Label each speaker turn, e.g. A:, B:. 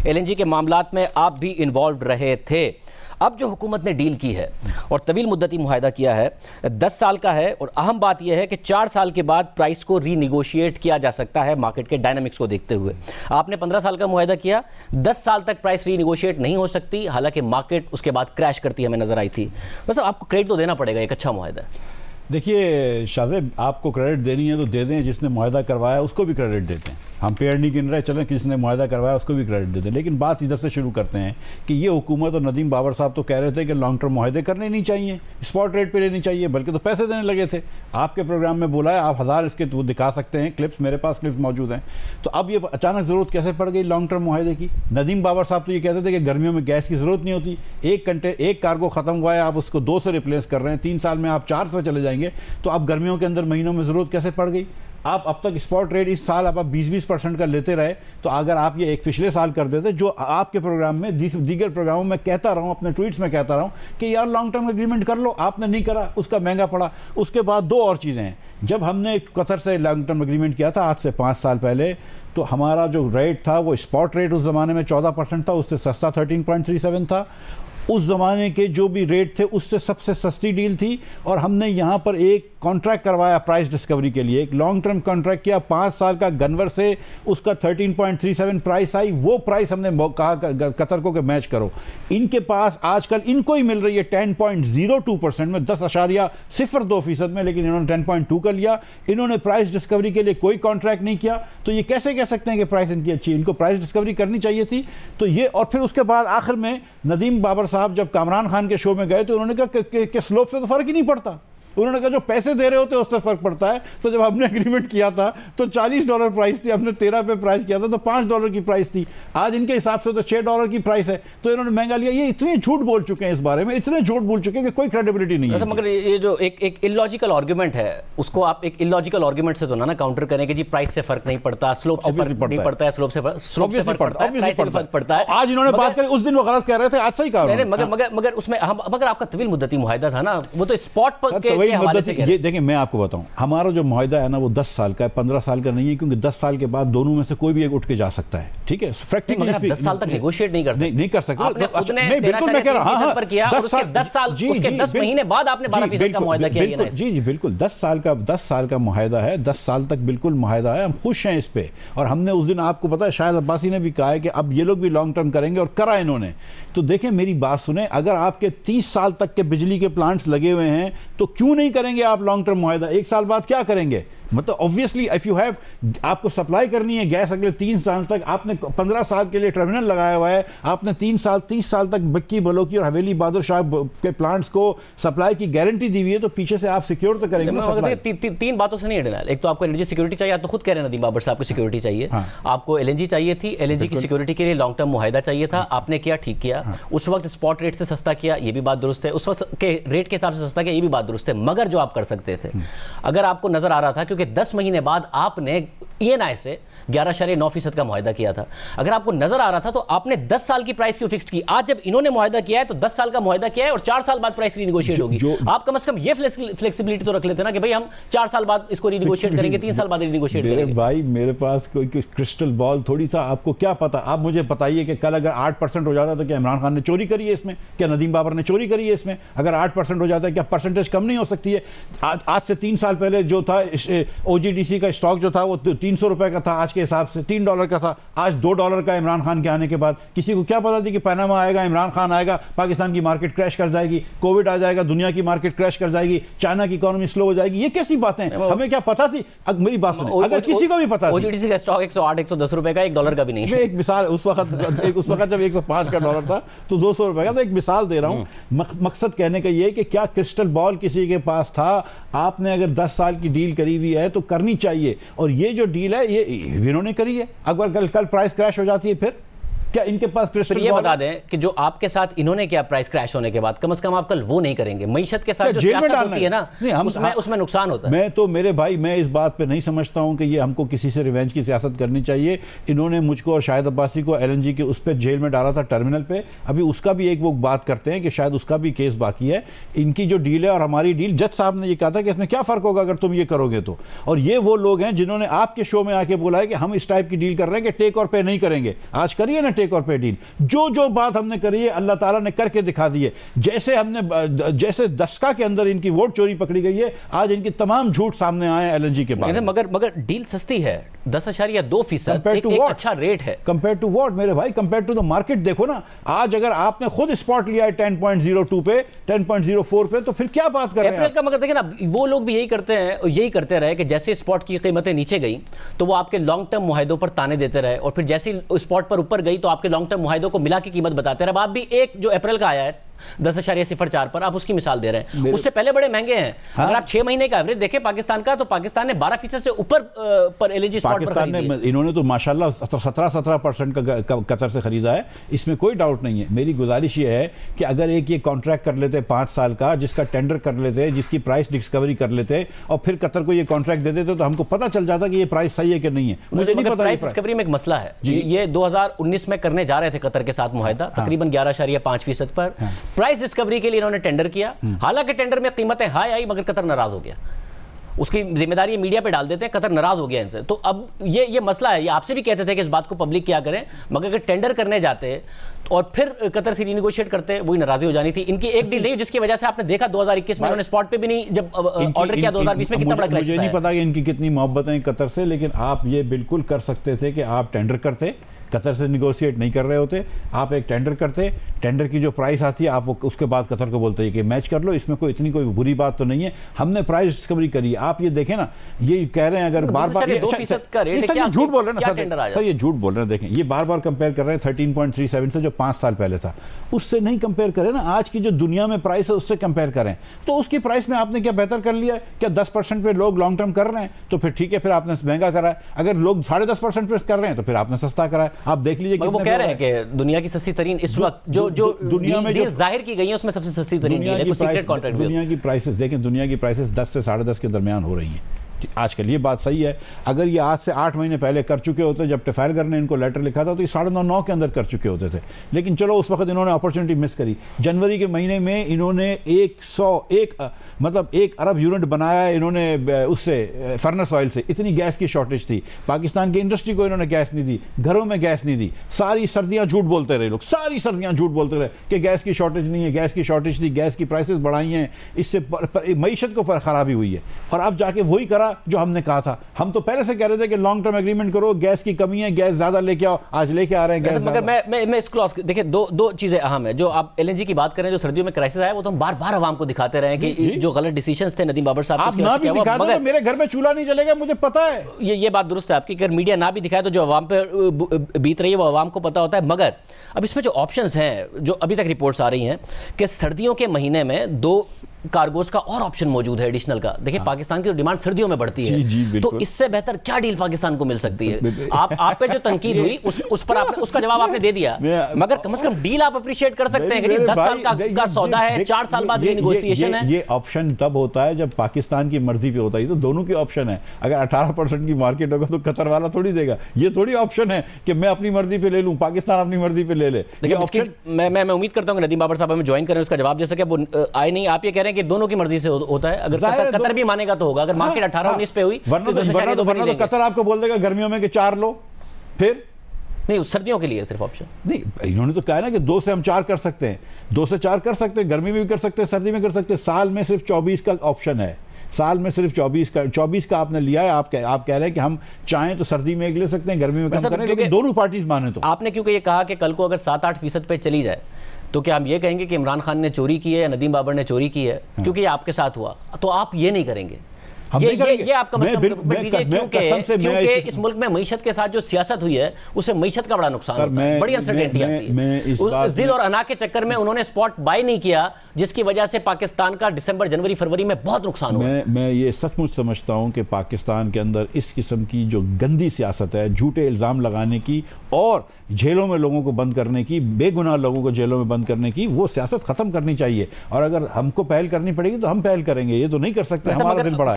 A: LNG के मामलात में आप भी इन्वॉल्व रहे थे। अब जो हुकूमत ने डील की है और तवील मुद्दती मुआहदा किया है, 10 साल का है, और अहम बात यह है कि 4 साल के बाद प्राइस को रीनिगोशिएट किया जा सकता है मार्केट के डायनामिक्स को देखते हुए। आपने 15 साल का मुआहदा किया, 10 साल तक प्राइस रीनिगोशिएट नहीं हो सकती, हालांकि मार्केट उसके बाद क्रैश करती हमें नजर आई थी। बस आपको क्रेडिट तो देना पड़ेगा, एक अच्छा मुआहदा है।
B: देखिए शाहज़ेब, आपको क्रेडिट देनी है तो दे दें, जिसने मुआहदा करवाया उसको भी क्रेडिट देते हैं। हम पेड़ नहीं गिन रहे, चलें किसने मुआहदा करवाया उसको भी क्रेडिट देते हैं। लेकिन बात इधर से शुरू करते हैं कि ये हुकूमत और नदीम बाबर साहब तो कह रहे थे कि लॉन्ग टर्म मुआहदे करने नहीं चाहिए, स्पॉट रेट पे लेनी चाहिए, बल्कि तो पैसे देने लगे थे। आपके प्रोग्राम में बोला है, आप 1000 इसके वो दिखा सकते हैं क्लिप्स, मेरे पास क्लिप्स मौजूद हैं। तो अब ये अचानक ज़रूरत कैसे पड़ गई लॉन्ग टर्म मुआहदे की? नदीम बाबर साहब तो ये कहते थे कि गर्मियों में गैस की ज़रूरत नहीं होती, एक कार्गो ख़त्म हुआ है, आप उसको 2 से रिप्लेस कर रहे हैं, 3 साल में आप 4 से चले जाएंगे, तो अब गर्मियों के अंदर महीनों में ज़रूरत कैसे पड़ गई? आप अब तक स्पॉट रेट इस साल आप 20-20% का लेते रहे, तो अगर आप ये एक पिछले साल कर देते, जो आपके प्रोग्राम में दीगर प्रोग्रामों में कहता रहा हूँ, अपने ट्वीट्स में कहता रहा हूँ कि यार लॉन्ग टर्म एग्रीमेंट कर लो, आपने नहीं करा, उसका महंगा पड़ा। उसके बाद 2 और चीज़ें हैं। जब हमने कतर से लॉन्ग टर्म एग्रीमेंट किया था आज से 5 साल पहले, तो हमारा जो रेट था वो स्पॉट रेट उस ज़माने में 14% था, उससे सस्ता 13.37 था। उस ज़माने के जो भी रेट थे उससे सबसे सस्ती डील थी। और हमने यहाँ पर एक कॉन्ट्रैक्ट करवाया प्राइस डिस्कवरी के लिए, एक लॉन्ग टर्म कॉन्ट्रैक्ट किया 5 साल का गनवर से, उसका 13.37 प्राइस आई। वो प्राइस हमने कहा कतर को कि मैच करो। इनके पास आजकल इनको ही मिल रही है 10.02% में, 10.02% में, लेकिन इन्होंने 10.2 कर लिया। इन्होंने प्राइस डिस्कवरी के लिए कोई कॉन्ट्रैक्ट नहीं किया, तो ये कैसे कह सकते हैं कि प्राइस इनकी अच्छी है? इनको प्राइस डिस्कवरी करनी चाहिए थी। तो ये, और फिर उसके बाद आखिर में नदीम बाबर साहब जब कामरान खान के शो में गए तो उन्होंने कहा कि स्लोप से तो फर्क ही नहीं पड़ता। उन्होंने कहा जो पैसे दे रहे होते हैं उससे फर्क पड़ता है। तो जब हमने एग्रीमेंट किया था तो $40 प्राइस थी, हमने 13 पे प्राइस किया था तो $5 की प्राइस थी। आज इनके हिसाब से तो $6 की प्राइस है, तो इन्होंने महंगा लिया। ये इतने झूठ बोल चुके हैं इस बारे में, इतने झूठ बोल चुके हैं कि कोई क्रेडिबिलिटी नहीं है।
A: मगर ये जो एक इलॉजिकल आर्गुमेंट है, उसको आप एक इलॉजिकल आर्गुमेंट से तो ना काउंटर करें कि जी प्राइस से फर्क नहीं पड़ता, स्लोप से फर्क नहीं पड़ता है, स्लोप से फर्क पड़ता है।
B: आज इन्होंने बात करी, उस दिन वो गलत कह रहे थे, आज सही कहा।
A: मगर उसमें मगर आपका तवील मुद्दती मुआहदा था ना, वो तो स्पॉट पर के हवाले से कह रहे।
B: देखिए मैं आपको बताऊं, हमारा जो मुआहदा है ना वो 10 साल का है, 15 साल का नहीं है, क्योंकि 10 साल के बाद दोनों में से कोई भी एक उठ के जा सकता है। ठीक है,
A: प्रैक्टिकली 10 साल तक नेगोशिएट नहीं कर सकते,
B: नहीं कर सकते।
A: आपने उसने बिल्कुल मैं कह रहा हूं पर किया, और उसके 10 साल, उसके 10 महीने बाद आपने 12% का मुआहदा किया।
B: जी बिल्कुल, 10 साल का मुआहदा है, 10 साल तक बिल्कुल मुआहदा है, हम खुश हैं इस पे। और हमने उस दिन आपको पता है शायद अब्बासी ने भी कहा है कि अब ये लोग भी लॉन्ग टर्म करेंगे, और करा इन्होंने। तो देखें मेरी बात सुने, अगर आपके 30 साल तक के बिजली के प्लांट्स लगे हुए हैं तो क्यों नहीं करेंगे आप लॉन्ग टर्म मुआहदा? 1 साल बाद क्या करेंगे? मतलब ऑब्वियसली इफ यू हैव, आपको सप्लाई करनी है गैस अगले 3 साल तक, आपने 15 साल के लिए टर्मिनल लगाया हुआ है, आपने 30 साल तक बक्की बलोकी और हवेली बहादुर शाह के प्लांट्स को सप्लाई की गारंटी दी हुई है, तो पीछे से आप सिक्योर तो करेंगे।
A: 3 बातों से नहीं हटना। एक तो आपको एनर्जी सिक्योरिटी चाहिए, आप तो खुद कह रहे हैं नदीम बाबर साहब को सिक्योरिटी चाहिए। आपको LNG चाहिए थी, LNG की सिक्योरिटी के लिए लॉन्ग टर्म मुआहदा चाहिए था, आपने किया, ठीक किया। उस वक्त स्पॉट रेट से सस्ता किया, ये भी बात दुरुस्त है, उस वक्त के रेट के हिसाब से सस्ता किया, ये भी बात दुरुस्त है। मगर जो आप कर सकते थे, अगर आपको नजर आ रहा था, क्योंकि 10 महीने बाद आपने ENI से 11.9% का मुआहदा किया था, अगर आपको नजर आ रहा था तो आपने 10 साल की प्राइस क्यों फिक्स की? आज जब इन्होंने मुआहदा किया है तो 10 साल का मुआहदा किया है और 4 साल बाद प्राइस रीनिगोशिएट होगी। आप कम से कम ये फ्लेक्सिबिलिटी तो रख लेते ना कि भाई हम 4 साल बाद इसको रीनिगोशिएट करेंगे, 3 साल बाद रीनिगोशिएट करेंगे।
B: भाई मेरे पास कोई क्रिस्टल बॉल थोड़ी था, आपको क्या पता? आप मुझे बताइए कि कल अगर 8% हो जाता तो क्या इमरान खान ने चोरी करी है इसमें? क्या नदीम बाबर ने चोरी करी है इसमें? अगर 8% हो जाता है, क्या परसेंटेज कम नहीं हो सकती है? आज से 3 साल पहले जो था OGDC का स्टॉक जो था वो 300 रुपए का था, आज के हिसाब से $3 का था, आज $2 का। इमरान खान के आने के बाद किसी को क्या पता थी कि पनामा आएगा, इमरान खान आएगा, पाकिस्तान की मार्केट क्रैश कर जाएगी, कोविड आ जाएगा, दुनिया की मार्केट क्रैश कर जाएगी, चाइना की इकोनॉमी स्लो हो जाएगी? ये कैसी बातें हैं? हमें क्या पता थी? मेरी बात सुनो, अगर किसी को भी पता थी,
A: OGDC का स्टॉक 108-110 रुपए का, $1 का भी नहीं है।
B: एक मिसाल, उस वक्त जब 105 का डॉलर था तो 200 रुपए का, तो एक मिसाल दे रहा हूं। मकसद कहने का ये कि क्या क्रिस्टल बॉल किसी के पास था? आपने अगर 10 साल की डील करी हुई है तो करनी चाहिए, और ये जो डील है ये इन्होंने करी है। अगर कल प्राइस क्रैश हो जाती है फिर क्या इनके पास क्रिस्टल बॉल?
A: ये बता दें कि जो आपके साथ इन्होंने किया प्राइस क्रैश होने के बाद, कम से कम आप कल वो नहीं करेंगे। मईशत के साथ जो सियासत होती है ना, उसमें नुकसान होता है।
B: मैं तो मेरे भाई, मैं इस बात पे नहीं समझता हूं कि ये हमको किसी से रिवेंज की सियासत करनी चाहिए। इन्होंने मुझको और शाहिद अब्बासी को LNG के उस पर जेल में डाला था, टर्मिनल पे। अभी उसका भी एक वो बात करते हैं कि शायद उसका भी केस बाकी है। इनकी जो डील है और हमारी डील, जज साहब ने ये कहा था कि इसमें क्या फर्क होगा अगर तुम ये करोगे तो। और ये वो लोग हैं जिन्होंने आपके शो में आके बोला है कि हम इस टाइप की डील कर रहे हैं कि टेक और पे नहीं करेंगे। आज करिए ना टेक और पे डील। जो बात हमने करी है अल्लाह ताला ने करके दिखा दी है। जैसे दशका के अंदर इनकी वोट चोरी पकड़ी गई है, आज इनके तमाम झूठ सामने आए एलएनजी के बाद।
A: मगर डील सस्ती है, 10.2% एक अच्छा रेट है।
B: कंपेयर टू व्हाट मेरे भाई? कंपेयर टू द मार्केट देखो ना। आज अगर आपने खुद स्पॉट लिया है 10.02 पे, 10.04 पे, तो फिर क्या बात कर रहे हैं
A: अप्रैल का? मगर देखिए ना, वो लोग भी यही करते रहे कि जैसे स्पॉट की कीमतें नीचे गई तो वो आपके लॉन्ग टर्म मुआहदों पर ताने देते रहे, और फिर जैसे स्पॉट पर ऊपर गई तो आपके लॉन्ग टर्म मुआहदों को मिला की कीमत बताते रहे। अब आप भी एक जो अप्रैल का आया है 10.04 पर, आप उसकी मिसाल दे रहे हैं, उससे पहले बड़े महंगे हैं। हाँ? अगर आप 6 महीने का एवरेज देखें पाकिस्तान का, तो पाकिस्तान ने 12% से ऊपर पर एलएनजी स्पॉट पर खरीदी है।
B: इन्होंने तो माशाल्लाह 17% का कतर से खरीदा है, इसमें कोई डाउट नहीं है। मेरी गुजारिश ये है कि अगर ये कॉन्ट्रैक्ट कर लेते 5 साल का, जिसका टेंडर कर लेते, जिसकी प्राइस डिस्कवरी कर लेते, और फिर कतर को ये कॉन्ट्रैक्ट दे देते, तो हमको पता चल जाता कि ये प्राइस सही है कि नहीं है। मुझे नहीं पता।
A: प्राइस डिस्कवरी में एक मसला है, ये 2019 में करने जा रहे थे कतर के साथ मुआहदा, तकरीबन 11.5% पर प्राइस डिस्कवरी के लिए इन्होंने टेंडर किया। हालांकि टेंडर में कीमतें हाई आई, मगर कतर नाराज हो गया। उसकी जिम्मेदारी मीडिया पे डाल देते हैं, कतर नाराज हो गया इनसे। तो अब ये मसला है। ये आपसे भी कहते थे कि इस बात को पब्लिक क्या करें, मगर अगर टेंडर करने जाते और फिर कतर से रिनेगोशिएट करते, वही नाराजी हो जानी थी। इनकी एक डील नहीं, जिसकी वजह से आपने देखा 2021 में इन्होंने स्पॉट पे भी नहीं, जब ऑर्डर किया 2020 में कितना बड़ा क्राइसिस है।
B: मुझे नहीं पता कि इनकी कितनी मोहब्बत है कतर से, लेकिन आप ये बिल्कुल कर सकते थे कि आप टेंडर करते, कतर से निगोशिएट नहीं कर रहे होते, आप एक टेंडर करते, टेंडर की जो प्राइस आती है आप वो उसके बाद कतर को बोलते हैं कि मैच कर लो, इसमें कोई बुरी बात तो नहीं है। हमने प्राइस डिस्कवरी करी। आप ये देखें ना, ये कह रहे हैं अगर बार-बार झूठ बोल रहे हैं ना सर, ये झूठ बोल रहे हैं। देखें, ये बार-बार कंपेयर कर रहे हैं 13.37 से, जो 5 साल पहले था, उससे नहीं कंपेयर करें ना। आज की जो दुनिया में प्राइस है उससे कंपेयर करें, तो उसकी प्राइस में आपने क्या बेहतर कर लिया है? क्या 10% पे लोग लॉन्ग टर्म कर रहे हैं तो फिर ठीक है, फिर आपने महंगा करा है। अगर लोग 10.5% पे कर रहे हैं तो फिर आपने सस्ता करा है। आप देख लीजिए,
A: वो कह रहे हैं कि दुनिया की सस्ती तरीन इस वक्त जो दुनिया में जो जाहिर की गई है उसमें सबसे सस्ती तरीन डील है। कुछ सीक्रेट कॉन्ट्रैक्ट भी।
B: दुनिया की प्राइसेस देखें, दुनिया की प्राइसेस 10 से 10.5 के दरमियान हो रही हैं आजकल। ये बात सही है। अगर ये आज से 8 महीने पहले कर चुके होते, जब ट्रफालगर ने इनको लेटर लिखा था, तो ये 9.5 के अंदर कर चुके होते थे। लेकिन चलो, उस वक्त इन्होंने अपॉर्चुनिटी मिस करी। जनवरी के महीने में इन्होंने 1 अरब यूनिट बनाया इन्होंने उससे, फर्नेस ऑयल से। इतनी गैस की शॉर्टेज थी, पाकिस्तान की इंडस्ट्री को इन्होंने गैस नहीं दी, घरों में गैस नहीं दी। सारी सर्दियां झूठ बोलते रहे लोग, सारी सर्दियां झूठ बोलते रहे कि गैस की शॉर्टेज नहीं है, गैस की शॉर्टेज थी, गैस की प्राइसेस बढ़ाई हैं, इससे मईशत को खराबी हुई है। और अब जाके वही करा जो हमने कहा था। हम तो पहले से कह रहे थे कि लॉन्ग टर्म एग्रीमेंट करो, गैस की कमी है, गैस ज्यादा लेके आओ, आज लेके आ रहे हैं गैस।
A: मगर मैं इस क्लॉज देखिए, दो चीजें अहम है। जो आप एलएनजी की बात करें, जो सर्दियों में क्राइसिस आया, वो तो हम बार-बार आवाम को दिखाते रहे कि जो गलत डिसीजंस थे नदीम बाबर साहब,
B: मगर मेरे घर में चूल्हा नहीं जलेगा, मुझे पता है।
A: ये बात दुरुस्त है आपकी। अगर मीडिया ना भी दिखाए तो जो आवाम पे बीत रही है वो आवाम को पता होता है। मगर अब इसमें जो ऑप्शंस हैं, जो अभी तक रिपोर्ट्स आ रही हैं कि सर्दियों के महीने में 2 कार्गोस का और ऑप्शन मौजूद है एडिशनल का। देखिए, पाकिस्तान की डिमांड सर्दियों में बढ़ती है, तो इससे बेहतर क्या डील पाकिस्तान को मिल सकती है? आप पे जो तनकीद हुई उस पर आपने उसका जवाब आपने दे दिया, मगर कम से कम डील आप अप्रिशिएट कर सकते हैं कि 10 साल का सौदा है, 4 साल बाद रिनेगोशिएशन है।
B: ये ऑप्शन तब होता है जब पाकिस्तान की मर्जी पे होता है। तो दोनों की ऑप्शन है। अगर 18% की मार्केट होगा तो कतर वाला थोड़ी देगा। ये थोड़ी ऑप्शन है कि मैं अपनी मर्जी पे ले लूं, पाकिस्तान अपनी मर्जी पे ले ले।
A: मैं उम्मीद करता हूं कि नदीम बाबर साहब हमें ज्वाइन करें, उसका जवाब दे सके। वो आए नहीं। आप ये कह रहे हैं कि दोनों की मर्जी से होता है। अगर कतर भी मानेगा तो होगा। अगर मार्केट 18-19 पे हुई
B: तो कतर आपको बोल देगा गर्मियों में कि 4 लो, फिर
A: नहीं, सर्दियों के लिए सिर्फ ऑप्शन
B: नहीं। इन्होंने तो कहा ना कि 2 से हम 4 कर सकते हैं, 2 से 4 कर सकते हैं, गर्मी में भी कर सकते हैं, सर्दी में कर सकते हैं। साल में सिर्फ 24 का ऑप्शन है। साल में सिर्फ 24 का आपने लिया है। आप कह रहे हैं कि हम चाहें तो सर्दी में एक ले सकते हैं, गर्मी में कम करें, लेकिन दोनों पार्टीज माने तो।
A: आपने क्योंकि ये कहा कि कल को अगर 7-8% पे चली जाए तो क्या हम ये कहेंगे कि इमरान खान ने चोरी की है या नदीम बाबर ने चोरी की है? क्योंकि ये आपके साथ हुआ, तो आप ये नहीं करेंगे। ये आपका क्योंकि इस मुल्क में मईशत के साथ जो सियासत हुई है उससे मईशत का बड़ा नुकसान होता है, बड़ी अनसर्टेनिटी आती है। जिद और अना के चक्कर में उन्होंने स्पॉट बाय नहीं किया, जिसकी वजह से पाकिस्तान का दिसंबर, जनवरी, फरवरी में बहुत नुकसान हुआ।
B: मैं ये सचमुच समझता हूं कि पाकिस्तान के अंदर इस किस्म की जो गंदी सियासत है, झूठे इल्ज़ाम लगाने की और जेलों में लोगों को बंद करने की, बेगुनाह लोगों को जेलों में बंद करने की, वो सियासत खत्म करनी चाहिए। और अगर हमको पहल करनी पड़ेगी तो हम पहल करेंगे। ये तो नहीं कर सकते, हमारा दिल बड़ा है।